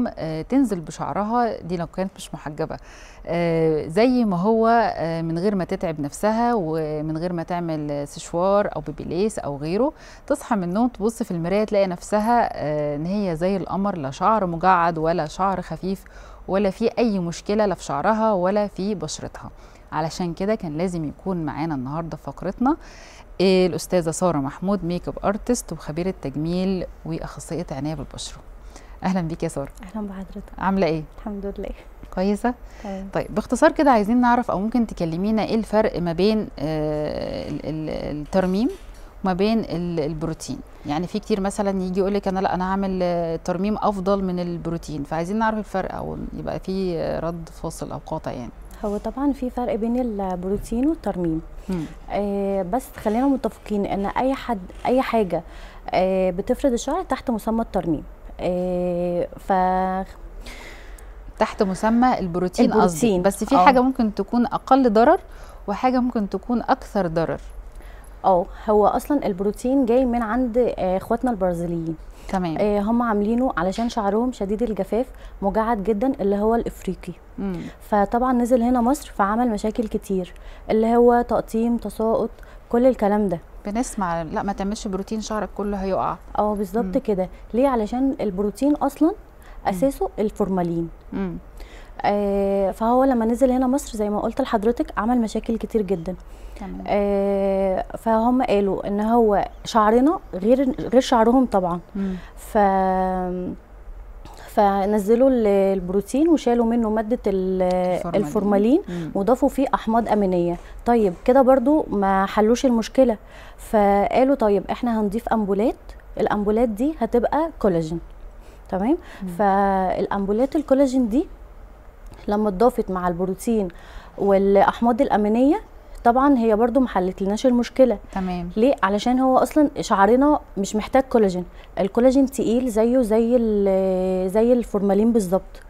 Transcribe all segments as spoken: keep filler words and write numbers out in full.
آه تنزل بشعرها دي لو كانت مش محجبه آه زي ما هو آه من غير ما تتعب نفسها ومن غير ما تعمل سشوار او بيبيليس او غيره. تصحى من النوم تبص في المرايه تلاقي نفسها آه ان هي زي القمر، لا شعر مجعد ولا شعر خفيف ولا في اي مشكله لا في شعرها ولا في بشرتها. علشان كده كان لازم يكون معانا النهارده في فقرتنا الاستاذه ساره محمود، ميك اب ارتست وخبيره تجميل واخصائيه عنايه بالبشره. اهلا بيك يا ساره. اهلا بحضرتك. عامله ايه؟ الحمد لله كويسه. تمام. طيب باختصار كده عايزين نعرف او ممكن تكلمينا ايه الفرق ما بين آه الترميم وما بين البروتين؟ يعني في كتير مثلا يجي يقول لك انا لا انا هعمل ترميم افضل من البروتين، فعايزين نعرف الفرق او يبقى في رد فاصل او قاطع. يعني هو طبعا في فرق بين البروتين والترميم. آه بس خلينا متفقين ان اي حد اي حاجه آه بتفرد الشعر تحت مسمى الترميم. آه ف تحت مسمى البروتين قصدي، بس في أوه. حاجه ممكن تكون اقل ضرر وحاجه ممكن تكون اكثر ضرر. اه هو اصلا البروتين جاي من عند اخواتنا البرازيليين. تمام. آه هم عاملينه علشان شعرهم شديد الجفاف مجعد جدا اللي هو الافريقي. مم. فطبعا نزل هنا مصر فعمل مشاكل كتير اللي هو تقطيم تساقط كل الكلام ده. بنسمع لا ما تعملش بروتين شعرك كله هيقع. اه بالظبط كده. ليه؟ علشان البروتين اصلا اساسه مم. الفورمالين. مم. آه فهو لما نزل هنا مصر زي ما قلت لحضرتك عمل مشاكل كتير جدا. تمام. آه فهم قالوا ان هو شعرنا غير غير شعرهم طبعا. مم. ف فنزلوا البروتين وشالوا منه ماده الفورمالين, الفورمالين وضافوا فيه احماض امينيه. طيب كده برضو ما حلوش المشكله، فقالوا طيب احنا هنضيف امبولات، الامبولات دي هتبقى كولاجين. تمام. مم. فالامبولات الكولاجين دي لما اتضافت مع البروتين والاحماض الامينيه طبعا هي برضو ما حلتلناش المشكله. تمام. ليه؟ علشان هو اصلا شعرنا مش محتاج كولاجين، الكولاجين تقيل زيه زي زي الفورمالين بالظبط.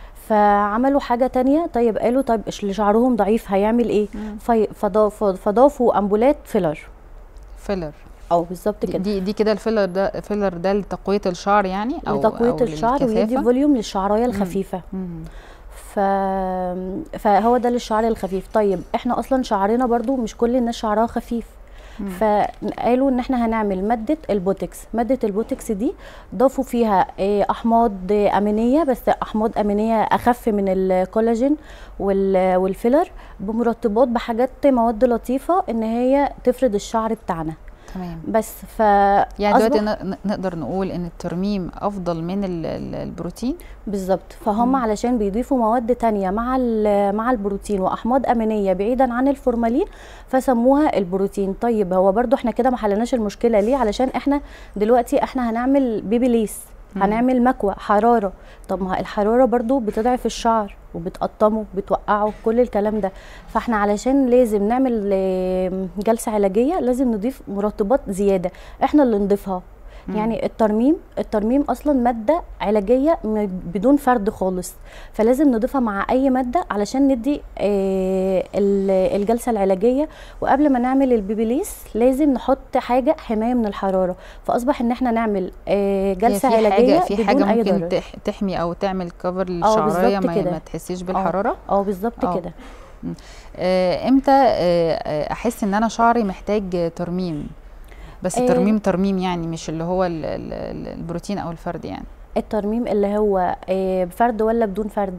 فعملوا حاجه تانية. طيب قالوا طيب اللي شعرهم ضعيف هيعمل ايه؟ فضافوا فضافوا امبولات فيلر. فيلر اه بالظبط كده. دي دي كده الفيلر ده فيلر ده لتقويه الشعر يعني او لتقويه أو الشعر ويدي فوليوم للشعرايه الخفيفه. مم. ف... فهو ده للشعر الخفيف. طيب احنا اصلا شعرنا برضو مش كل الناس شعرها خفيف. مم. فقالوا ان احنا هنعمل ماده البوتكس. ماده البوتكس دي ضافوا فيها احماض امينيه، بس احماض امينيه اخف من الكولاجين والفيلر، بمرطبات بحاجات مواد لطيفه ان هي تفرد الشعر بتاعنا. تمام. بس ف يعني دلوقتي نقدر نقول ان الترميم افضل من البروتين بالظبط. فهم مم. علشان بيضيفوا مواد تانية مع مع البروتين واحماض امينيه بعيدا عن الفورمالين فسموها البروتين. طيب هو برضو احنا كده ما حلناش المشكله. ليه؟ علشان احنا دلوقتي احنا هنعمل بيبيليس، هنعمل مكوى حراره. طب ما الحراره برضو بتضعف الشعر وبتقطمه بتوقعه كل الكلام ده. فاحنا علشان لازم نعمل جلسه علاجيه لازم نضيف مرطبات زياده احنا اللي نضيفها. مم. يعني الترميم الترميم اصلا ماده علاجيه بدون فرد خالص، فلازم نضيفها مع اي ماده علشان ندي آه الجلسه العلاجيه. وقبل ما نعمل البيبيليس لازم نحط حاجه حمايه من الحراره. فاصبح ان احنا نعمل آه جلسه في علاجيه حاجة في حاجه ممكن ضرر. تحمي او تعمل كفر للشعرايه ما, ما تحسيش بالحراره. اه بالظبط كده. آه امتى آه احس ان انا شعري محتاج ترميم؟ بس الترميم آه ترميم يعني مش اللي هو ال ال البروتين او الفرد. يعني الترميم اللي هو آه بفرد ولا بدون فرد؟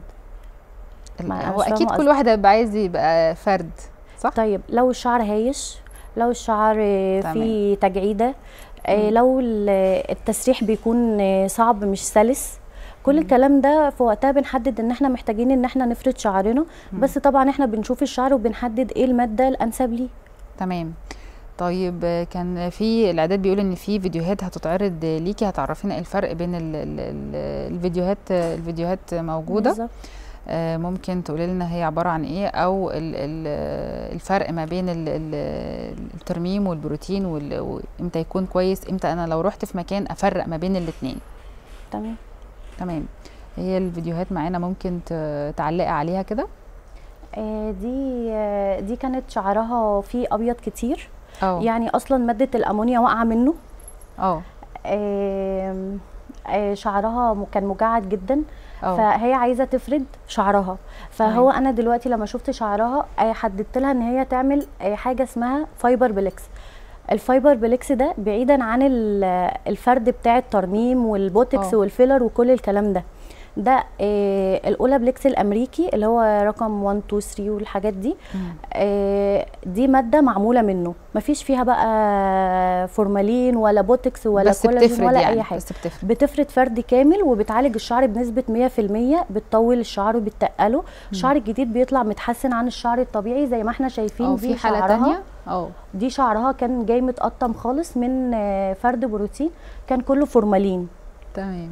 هو اكيد كل واحد هيبقى عايز يبقى فرد، صح؟ طيب لو الشعر هايش، لو الشعر آه فيه تجعيده، آه لو التسريح بيكون آه صعب مش سلس، كل مم. الكلام ده في وقتها بنحدد ان احنا محتاجين ان احنا نفرد شعرنا. مم. بس طبعا احنا بنشوف الشعر وبنحدد ايه الماده الانسب ليه. تمام. طيب كان في الاعداد بيقول ان في فيديوهات هتتعرض ليكي هتعرفينا الفرق بين ال ال ال الفيديوهات الفيديوهات موجوده بالظبط. آه ممكن تقولي لنا هي عباره عن ايه او ال ال الفرق ما بين ال ال الترميم والبروتين وامتى يكون كويس، امتى انا لو رحت في مكان افرق ما بين الاثنين. تمام تمام. هي الفيديوهات معانا ممكن تعلقي عليها كده. آه دي آه دي كانت شعرها فيه ابيض كتير. أوه. يعني اصلا ماده الامونيا واقعه منه. اه آه، شعرها م- كان مجعد جدا، اه فهي عايزه تفرد شعرها. فهو انا دلوقتي لما شفت شعرها آه، حددت لها ان هي تعمل آه، حاجه اسمها فايبر بليكس. الفايبر بليكس ده بعيدا عن ال- الفرد بتاع الترميم والبوتكس اه والفيلر وكل الكلام ده. ده آه الاولى بليكس الامريكي اللي هو رقم واحد اتنين تلاتة والحاجات دي. مم. آه دي ماده معموله منه، مفيش فيها بقى فورمالين ولا بوتكس ولا بس كولاجين بتفرد ولا يعني، اي حاجه. بس بتفرد. بتفرد فرد كامل وبتعالج الشعر بنسبه مية في المية، بتطول الشعر وبتقله. الشعر الجديد بيطلع متحسن عن الشعر الطبيعي زي ما احنا شايفين. اه دي في حالة شعرها تانية. اه دي شعرها كان جاي متقطم خالص من آه، فرد بروتين، كان كله فورمالين. تمام.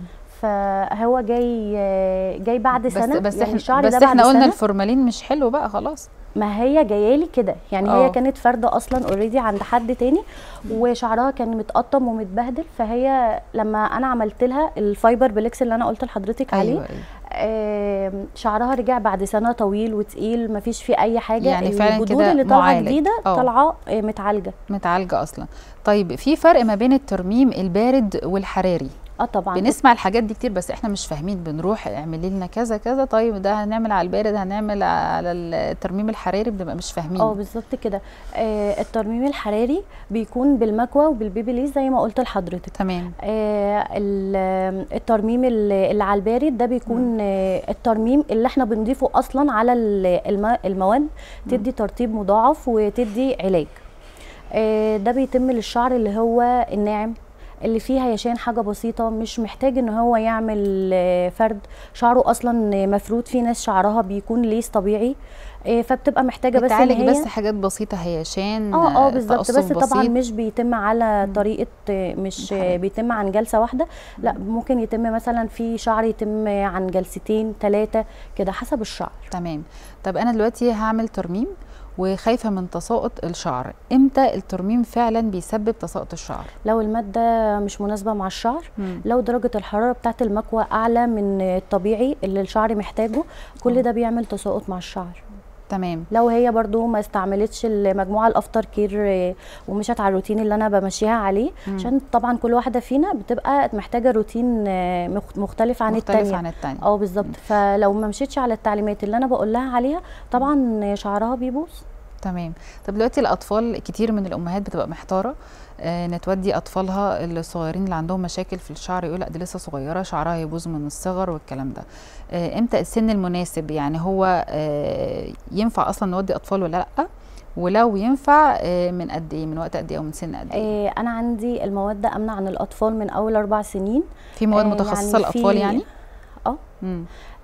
فهو جاي آه، جاي بعد بس سنه، بس يعني احنا الشعر بس ده بعد احنا قلنا سنه. الفورمالين مش حلو بقى خلاص. ما هي جايه لي كده، يعني اه هي كانت فرده اصلا اوريدي عند حد تاني، وشعرها كان متقطم ومتبهدل. فهي لما انا عملت لها الفايبر بليكس اللي انا قلت لحضرتك عليه، ايوه ايوه آم، شعرها رجع بعد سنه طويل وتقيل، مفيش فيه اي حاجه. يعني فعلا الجذور كده اللي طالعه معالج. جديده اه طالعه آه، متعالجه. متعالجة اصلا. طيب في فرق ما بين الترميم البارد والحراري؟ اه طبعا. بنسمع الحاجات دي كتير بس احنا مش فاهمين، بنروح اعملي لنا كذا كذا، طيب ده هنعمل على البارد، هنعمل على الترميم الحراري، بنبقى مش فاهمين. اه بالظبط كده. آه الترميم الحراري بيكون بالمكوى وبالبيبيليز زي ما قلت لحضرتك. تمام. آه ال- الترميم اللي اللي على البارد ده بيكون آه الترميم اللي احنا بنضيفه اصلا على ال- الم- المواد، تدي ترطيب مضاعف وتدي علاج. آه ده بيتم للشعر اللي هو الناعم، اللي فيه هيشان حاجه بسيطه، مش محتاج ان هو يعمل آه، فرد. شعره اصلا مفرود، في ناس شعرها بيكون ليس طبيعي، آه، فبتبقى محتاجه بس ان بتعالج هي بس حاجات بسيطة، هيشان، اه اه بالظبط. تقصف بس طبعا بسيط. مش بيتم على طريقه آه، مش آه، الحراري. بيتم عن جلسه واحده، لا ممكن يتم مثلا في شعر يتم عن جلستين ثلاثه كده حسب الشعر. تمام. طب انا دلوقتي هعمل ترميم وخايفة من تساقط الشعر، امتى الترميم فعلا بيسبب تساقط الشعر؟ لو الماده مش مناسبه مع الشعر، مم. لو درجه الحراره بتاعه المكوى اعلى من الطبيعي اللي الشعر محتاجه، كل آه. ده بيعمل تساقط مع الشعر. تمام. لو هي برضو ما استعملتش المجموعه الافتر كير آه، ومشت على الروتين اللي انا بمشيها عليه، مم. عشان طبعا كل واحده فينا بتبقى محتاجه روتين آه، مخ- مختلف عن مختلف التانية. عن التانية. اه بالظبط. فلو ما مشيتش على التعليمات اللي انا بقول لها عليها، طبعا شعرها بيبوظ. تمام. طب دلوقتي الاطفال، كتير من الامهات بتبقى محتاره آه نتودي اطفالها الصغيرين اللي عندهم مشاكل في الشعر، يقول لا دي لسه صغيره شعرها يبوظ من الصغر والكلام ده. آه امتى السن المناسب؟ يعني هو آه ينفع اصلا نودي اطفال ولا لا؟ ولو ينفع آه من قد ايه، من وقت قد ايه، او من سن قد ايه؟ آه، انا عندي المواد ده امنه عن الاطفال من اول اربع سنين. في مواد آه، متخصصه يعني في- للاطفال يعني؟ اه امم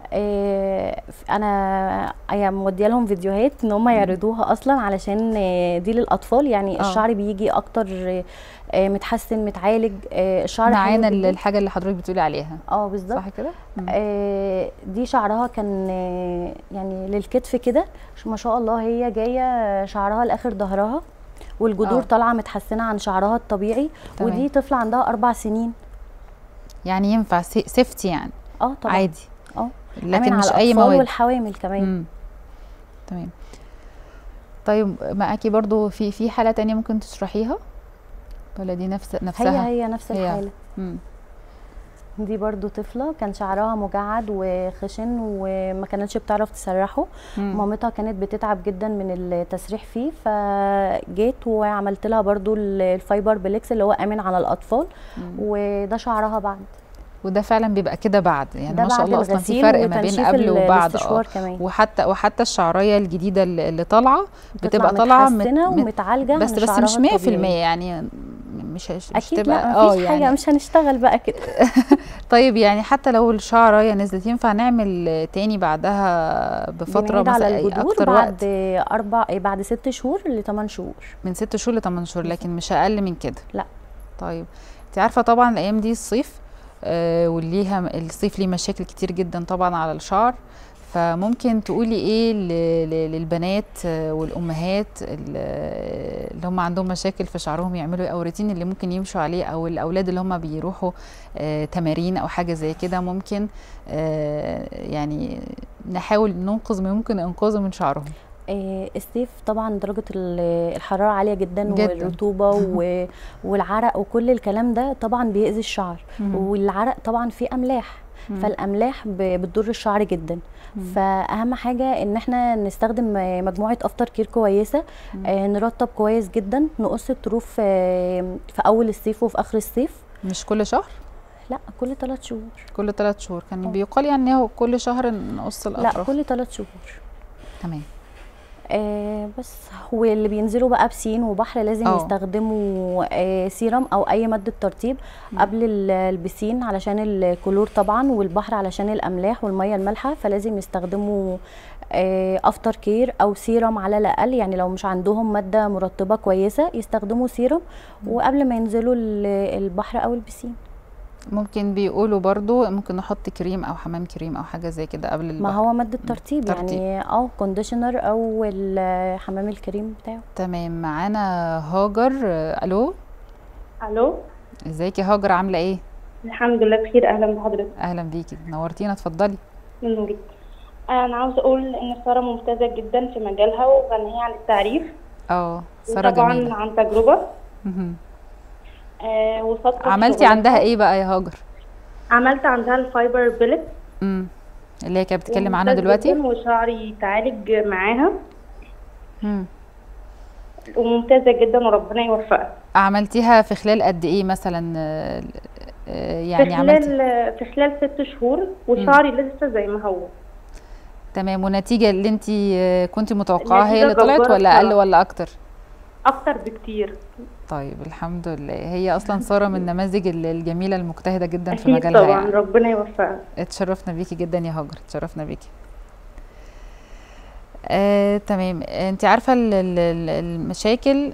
آه، انا يعني موديه لهم فيديوهات ان هم يعرضوها اصلا علشان آه، دي للاطفال. يعني آه. الشعر بيجي اكتر آه، متحسن متعالج. آه، الشعر معانا حلو جداً. الحاجه اللي حضرتك بتقولي عليها، اه بالظبط. صح كده؟ مم. آه، دي شعرها كان آه، يعني للكتف كده، ما شاء الله. هي جايه شعرها لاخر ظهرها، والجذور آه. طالعه متحسنه عن شعرها الطبيعي. تمام. ودي طفله عندها اربع سنين. يعني ينفع سيفتي يعني؟ اه طبعا. عادي، اه لكن أمن مش على اي الأطفال مواد. والحوامل كمان. امم تمام. طيب معاكي برضو في في حالة تانية ممكن تشرحيها، ولا دي نفس نفسها؟ هي هي نفس هي. الحاله. مم. دي برضو طفلة كان شعرها مجعد وخشن وما كانتش بتعرف تسرحه. مم. مامتها كانت بتتعب جدا من التسريح فيه، فجيت وعملت لها برضو الفايبر بليكس اللي هو امن على الاطفال. مم. وده شعرها بعد. وده فعلا بيبقى كده بعد، يعني ده ما شاء بعد الله اصلا في الغسيل فرق ما بين وتنشيف قبل ال- وبعد. اه الاستشوار كمان. وحتى وحتى الشعريه الجديده اللي اللي طالعه بتطلع بتبقى طالعه متحسنه مت- ومتعالجه بس عن بس شعرها مش مية في المية الطبيعي. يعني، مش مش اكيد تبقى لا اه مفيش حاجه، يعني. مش هنشتغل بقى كده. طيب يعني حتى لو الشعريه نزلت ينفع نعمل تاني بعدها بفتره بنعيد على مثلا الجذور اكتر بعد وقت؟ اربع بعد ست شهور لثمان شهور. من ست شهور لثمان شهور، لكن مش اقل من كده؟ لا. طيب انت عارفه طبعا الايام دي الصيف، آه وليها الصيف ليه مشاكل كتير جدا طبعا على الشعر، فممكن تقولي ايه ل- ل- للبنات آه، والامهات ال- اللي هم عندهم مشاكل في شعرهم يعملوا ايه، او الروتين اللي ممكن يمشوا عليه، او الاولاد اللي هم بيروحوا آه، تمارين او حاجه زي كده، ممكن آه، يعني نحاول ننقذ ما يمكن انقاذه من شعرهم؟ آه، الصيف طبعا درجة ال- الحرارة عالية جدا, جدا. والرطوبة و- والعرق وكل الكلام ده طبعا بيأذي الشعر. مم. والعرق طبعا فيه أملاح، مم. فالأملاح ب- بتضر الشعر جدا. مم. فأهم حاجة إن احنا نستخدم مجموعة أفتر كير كويسة. مم. آه، نرطب كويس جدا، نقص الطروف آه، في أول الصيف وفي آخر الصيف. مش كل شهر؟ لا، كل ثلاث شهور. كل ثلاث شهور كان اه. بيقال يعني هو كل شهر نقص لا، الاطراف. كل ثلاث شهور. تمام. آه بس واللي بينزلوا بقى بسين وبحر لازم اه. يستخدموا آه سيرم او اي ماده ترطيب مم. قبل ال- البسين علشان الكلور طبعا، والبحر علشان الاملاح والميه المالحه، فلازم يستخدموا آه افتر كير او سيرم على الاقل. يعني لو مش عندهم ماده مرطبه كويسه يستخدموا سيرم مم. وقبل ما ينزلوا ال- البحر او البسين. ممكن بيقولوا برضو ممكن نحط كريم او حمام كريم او حاجه زي كده قبل البحر. ما هو ماده ترطيب, ترطيب. يعني اه كونديشنر او ال- حمام الكريم بتاعه. تمام. معانا هاجر. آه، الو. الو. ازيك يا هاجر، عامله ايه؟ الحمد لله بخير، اهلا بحضرتك. اهلا بيكي، نورتينا، اتفضلي. من نورك. انا عاوزه اقول ان ساره ممتازه جدا في مجالها وغنيه عن التعريف. اه، ساره طبعا جميله. عن تجربه. مهم. آه وصادقه في عملتي شغلها. عندها ايه بقى يا هاجر؟ عملت عندها الفايبر بيلت امم اللي هي كانت بتتكلم عنها وممتاز دلوقتي. جدا، وشعري تعالج معاها امم وممتازه جدا وربنا يوفقها. عملتيها في خلال قد ايه مثلا؟ آه، آه، يعني في عملتي. خلال في خلال ست شهور وشعري لسه زي ما هو. تمام. والنتيجه اللي انت كنت متوقعاها هي النتيجة اللي طلعت جبارة ولا اقل بصراحة. ولا اكتر؟ اكتر بكتير. طيب الحمد لله. هي اصلا ساره من النماذج ال- الجميله المجتهده جدا في اكيد مجالها طبعا، يعني. ربنا يوفقها. اتشرفنا بيكي جدا يا هاجر، اتشرفنا بيكي. آه، تمام. انت عارفه ال- ال- ال- المشاكل.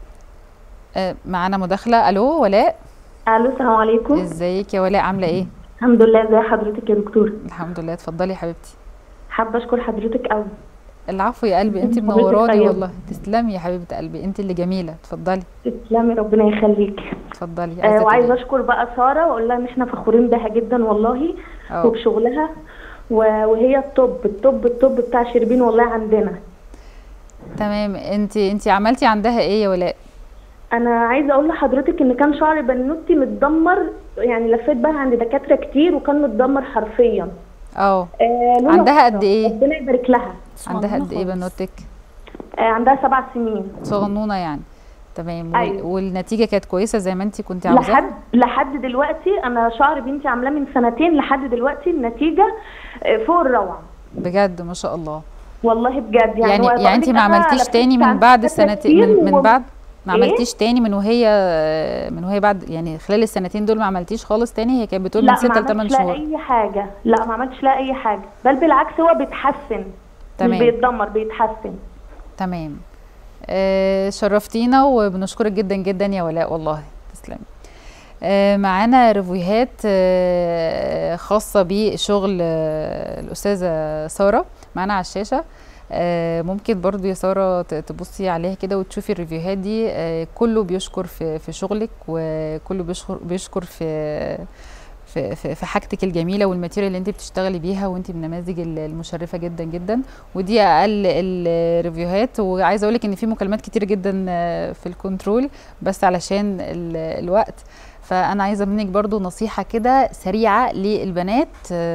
آه، معانا مداخله. الو ولاء. الو، السلام عليكم. ازيك يا ولاء، عامله ايه؟ الحمد لله، ازي حضرتك يا دكتور؟ الحمد لله. اتفضلي يا حبيبتي. حابه اشكر حضرتك قوي. العفو يا قلبي، انت حضرتك منوراني طيبة. والله. تسلمي يا حبيبه قلبي، انت اللي جميله. اتفضلي تسلمي، ربنا يخليكي. اتفضلي. آه تقولي وعايزه إيه؟ اشكر بقى ساره واقول لها ان احنا فخورين بها جدا والله اه. وبشغلها، و- وهي الطب الطب الطب بتاع شربين والله عندنا. تمام. انت انت عملتي عندها ايه يا ولاء؟ انا عايزه اقول لحضرتك ان كان شعر بنوتي متدمر، يعني لفيت بقى عند دكاتره كتير وكان متدمر حرفيا. اه. آه لولا عندها فترة. قد ايه؟ ربنا يبارك لها. عندها قد ايه خالص. بنوتك؟ آه عندها سبع سنين. صغنونه يعني. تمام. وال- أيوة. والنتيجه كانت كويسه زي ما انت كنت عاوزاها؟ لحد لحد دلوقتي انا شعر بنتي عاملاه من سنتين، لحد دلوقتي النتيجه آه، فوق الروعه. بجد ما شاء الله. والله بجد يعني يعني وأقول يعني انت لك ما أنا عملتيش لفيت تاني من عند بعد دكاترة السنتين؟ كتير من, من و- بعد ما إيه؟ عملتيش تاني من وهي من وهي بعد يعني خلال السنتين دول ما عملتيش خالص تاني؟ هي كانت بتقول من لا، ستة ما ل تمن عملتش لها شهور. اي حاجه، لا ما عملتش لها اي حاجه، بل بالعكس هو بيتحسن. تمام. مش بيتدمر، بيتحسن. تمام. آه، شرفتينا وبنشكرك جدا جدا يا ولاء والله. تسلمي. آه، معانا ريفيوهات آه، خاصة بشغل آه، الأستاذة سارة معانا على الشاشة. آه، ممكن برضو يا سارة ت- تبصي عليها كده وتشوفي الريفيوهات دي. آه، كله بيشكر في في شغلك، وكله بيشكر بيشكر في في في في حاجتك الجميله والماتيريال اللي انت بتشتغلي بيها، وانت من النماذج ال- المشرفه جدا جدا. ودي اقل الريفيوهات. وعايزه اقول لك ان في مكالمات كتير جدا آه، في الكنترول، بس علشان ال- الوقت. فانا عايزه منك برضو نصيحه كده سريعه للبنات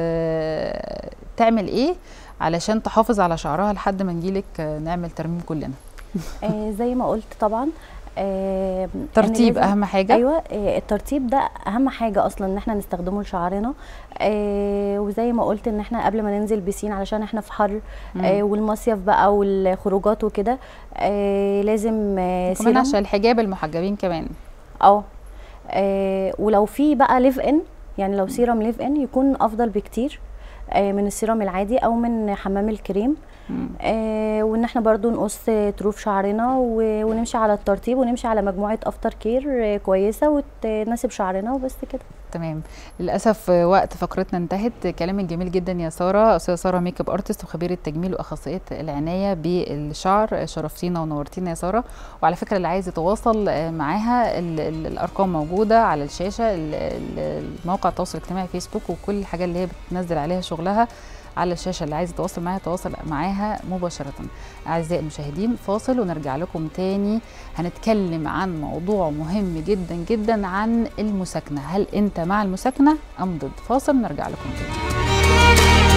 آه، تعمل ايه علشان تحافظ على شعرها لحد ما نجيلك آه، نعمل ترميم كلنا. آه زي ما قلت طبعا. آه إن ترتيب لازم- اهم حاجه. ايوه، آه الترتيب ده اهم حاجه اصلا ان احنا نستخدمه لشعرنا. آه وزي ما قلت ان احنا قبل ما ننزل بيسين علشان احنا في حر، آه والمصيف بقى والخروجات وكده، آه لازم آه كمان سيرم. عشان الحجاب المحجبين كمان. اه آه، ولو في بقى ليف ان، يعني لو سيرم ليف ان يكون افضل بكتير آه من السيرم العادي او من حمام الكريم. مم. آه وان احنا برضو نقص طروف شعرنا و- ونمشي على الترطيب ونمشي على مجموعه افتر كير آه كويسه وتناسب شعرنا وبس كده. تمام. للاسف وقت فقرتنا انتهت. كلامك جميل جدا يا ساره. استاذه ساره ميك اب ارتست وخبيره تجميل واخصائيه العنايه بالشعر. شرفتينا ونورتينا يا ساره. وعلى فكره اللي عايز يتواصل معاها ال ال الارقام موجوده على الشاشه. ال- ال- الموقع التواصل الاجتماعي فيسبوك، وكل الحاجات اللي هي بتنزل عليها شغلها على الشاشه، اللي عايز يتواصل معاها يتواصل معاها مباشره. اعزائي المشاهدين فاصل ونرجع لكم تاني. هنتكلم عن موضوع مهم جدا جدا عن المساكنه، هل انت مع المساكنه ام ضد؟ فاصل ونرجع لكم تاني.